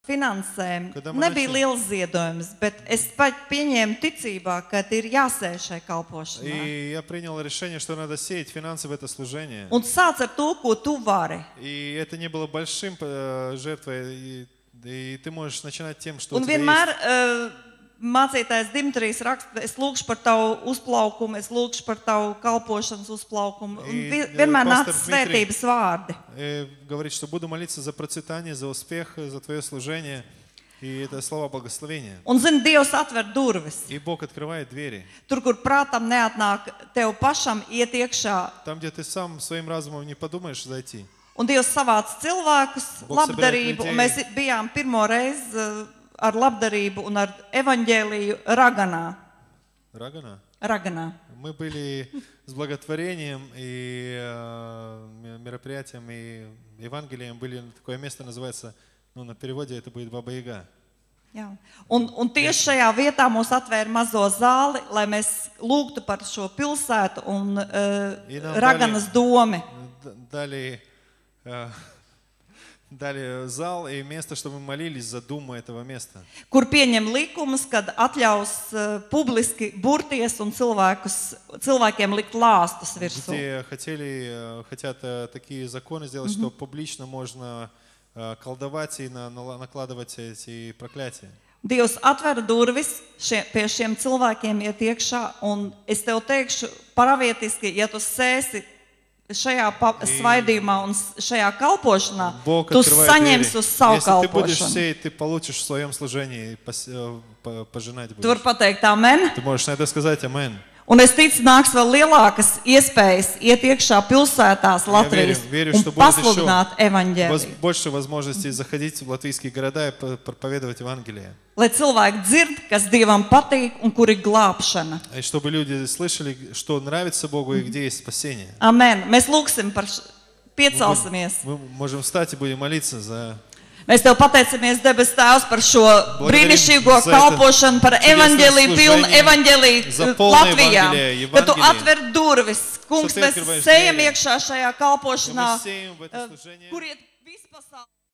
finansēm nebija liels ziedojums, bet es pieņēmu ticībā, ka ir jāsēž šai kalpošanā. И я принял решение, что надо сеять финансы в это служение. Un sāc ar to, ko tu vari. И это не было большим жертвой, и ты можешь начинать тем, что Un у тебя vienmēr есть. Mācītājs Dimitrijs raksta, es lūkšu par tavu uzplaukumu, es lūkšu par tavu kalpošanas uzplaukumu. Un vienmēr nāc svētības vārdi. Говорит, что буду молиться за процветание, за успех, за твое служение. И это слова благословения. Un zini, Dievs atver durvis. И Бог открывает двери. Tur, kur prātam neatnāk tev pašam iet iekšā. Там, где ты сам своим разумом не подумаешь зайти. Un Dievs savāc cilvēkus, labdarību. Un mēs bijām pirmo reizi ar labdarību un ar evaņģēliju Raganā. Раганā. Мы были с благотворением и мероприятием, и Евангелием. Были такое место, называется, ну, на переводе это будет Баба-Яга. Jā. Un tieši šajā vietā mums atvēra mazo zāli, lai mēs lūgtu par šo pilsētu un Raganas domi. Dali zāli и место, чтобы мы молились за думу этого места. Kur pieņem likumus, kad atļaus publiski burties un cilvēkiem likt lāstus virsū. Где хотят такие законы сделать, что публично можно колдовать и накладывать эти проклятия. Dievs atver durvis pie šiem cilvēkiem iet iekšā, un es tev teikšu paravietiski, ja tu sēsi šajā svaidījumā un šajā kalpošanā, tu saņemsi uz savu kalpošanu. Если ты будешь сеять, ты получишь в своем служении, пожинать будешь. Tu vari pateikt amen. Ты можешь на это сказать амен. Un es ticu, nāks vēl lielākas iespējas iet iekšā pilsētās Latvijas un pasludināt evaņģēliju. Больше возможностей заходить в латвийские города и проповедовать Евангелие. Lai cilvēki dzird, kas Dievam patīk un kur ir glābšana. И чтобы люди слышали, что нравится Богу и где есть спасение. Amen. Mēs lūksim par piecelsimies. Мы можем встать и будем молиться за... Mēs tev pateicamies, debes Tēvs, par šo brīnišķīgo kalpošanu, par evaņģēliju, pilnu evaņģēliju Latvijā. Ka tu atver durvis, kungs, mēs sējam iekšā šajā kalpošanā, kur iet vispasaules.